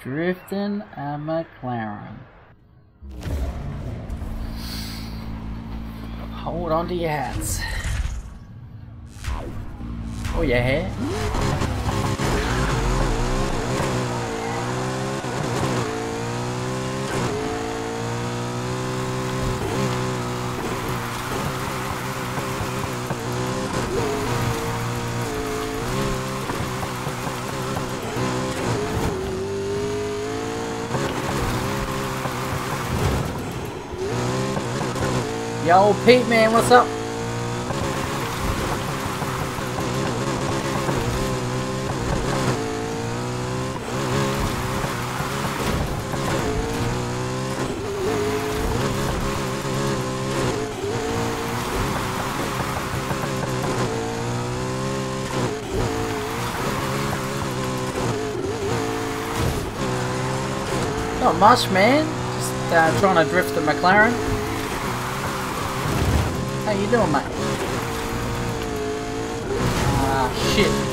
Drifting a McLaren. Hold on to your hats. Or your hair. Yo, Pete man, what's up? Not much, man. Just trying to drift the McLaren. How you doing, mate? Ah, shit.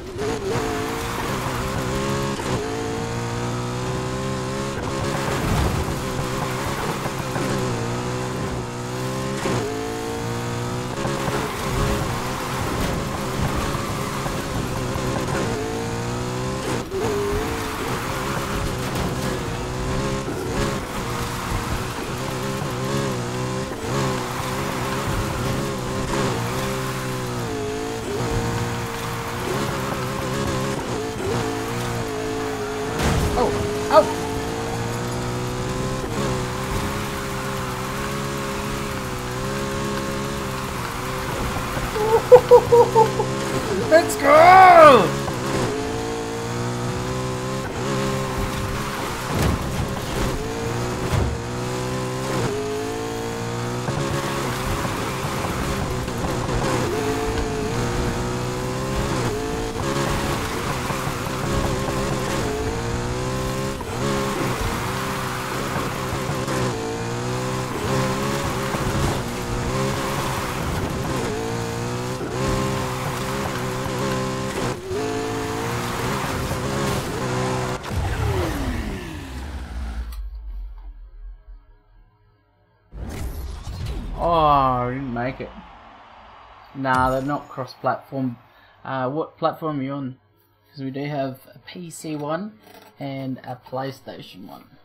Let's go! Oh, I didn't make it. Nah, they're not cross-platform. What platform are you on? Because we do have a PC one and a PlayStation one.